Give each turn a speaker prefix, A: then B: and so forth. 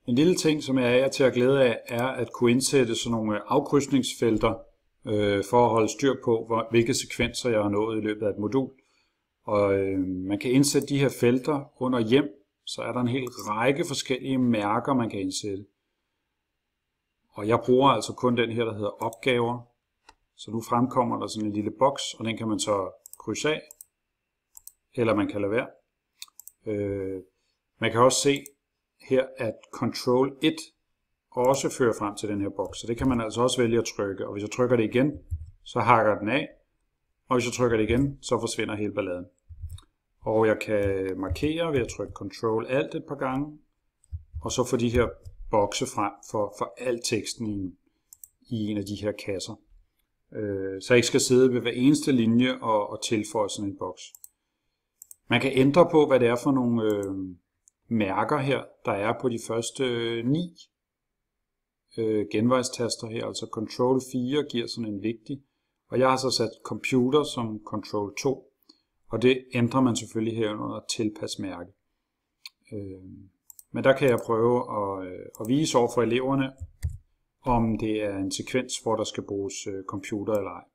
A: En lille ting, som jeg er til at glæde af, er at kunne indsætte sådan nogle afkrydsningsfelter for at holde styr på, hvilke sekvenser jeg har nået i løbet af et modul. Og man kan indsætte de her felter under hjem, så er der en hel række forskellige mærker, man kan indsætte. Og jeg bruger altså kun den her, der hedder opgaver. Så nu fremkommer der sådan en lille boks, og den kan man så krydse af, eller man kan lade være. Man kan også se her, at Ctrl 1 også fører frem til den her boks. Så det kan man altså også vælge at trykke. Og hvis jeg trykker det igen, så hakker den af. Og hvis jeg trykker det igen, så forsvinder hele balladen. Og jeg kan markere ved at trykke Ctrl Alt et par gange. Og så få de her bokse frem for al teksten i en af de her kasser. Så jeg ikke skal sidde ved hver eneste linje og tilføje sådan en boks. Man kan ændre på, hvad det er for nogle mærker her, der er på de første 9 genvejstaster her. Altså Ctrl 4 giver sådan en vigtig. Og jeg har så sat computer som Ctrl 2. Og det ændrer man selvfølgelig her under tilpasmærke. Men der kan jeg prøve at vise over for eleverne, om det er en sekvens, hvor der skal bruges computer eller ej.